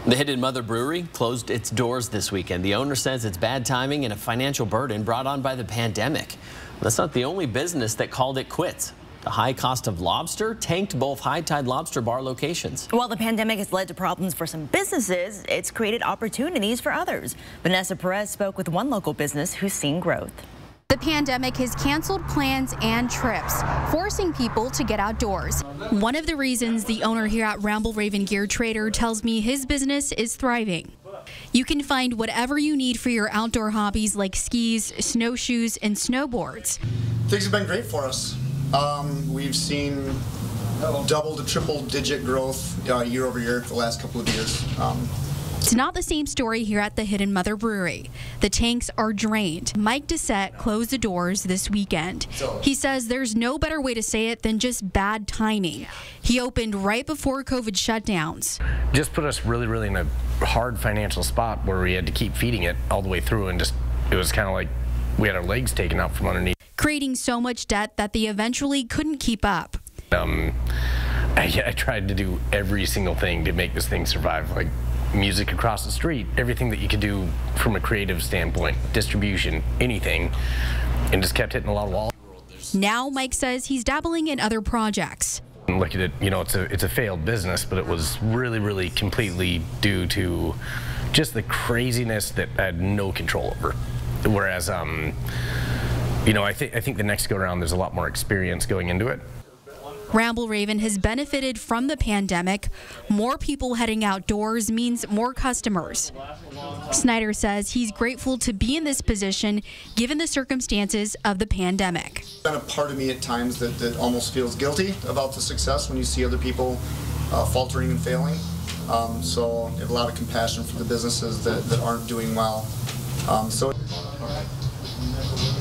The Hidden Mother Brewery closed its doors this weekend. The owner says it's bad timing and a financial burden brought on by the pandemic. That's not the only business that called it quits. The high cost of lobster tanked both High Tide Lobster Bar locations. While the pandemic has led to problems for some businesses, it's created opportunities for others. Vanessa Perez spoke with one local business who's seen growth. The pandemic has canceled plans and trips, forcing people to get outdoors. One of the reasons the owner here at Ramble Raven Gear Trader tells me his business is thriving. You can find whatever you need for your outdoor hobbies like skis, snowshoes, and snowboards. Things have been great for us. We've seen double to triple digit growth year over year for the last couple of years. It's not the same story here at the Hidden Mother Brewery. The tanks are drained. Mike Detar closed the doors this weekend. He says there's no better way to say it than just bad timing. He opened right before COVID shutdowns. Just put us really in a hard financial spot where we had to keep feeding it all the way through, and it was kind of like we had our legs taken out from underneath. Creating so much debt that they eventually couldn't keep up. I tried to do every single thing to make this thing survive, like music across the street, everything that you could do from a creative standpoint, distribution, anything, and just kept hitting a lot of walls. Now Mike says he's dabbling in other projects. Look at it, you know, it's a failed business, but it was really completely due to just the craziness that I had no control over. Whereas, you know, I think the next go around there's a lot more experience going into it. Ramble Raven has benefited from the pandemic. More people heading outdoors means more customers. Snyder says he's grateful to be in this position given the circumstances of the pandemic. There's been a part of me at times that almost feels guilty about the success when you see other people faltering and failing. So I have a lot of compassion for the businesses that aren't doing well.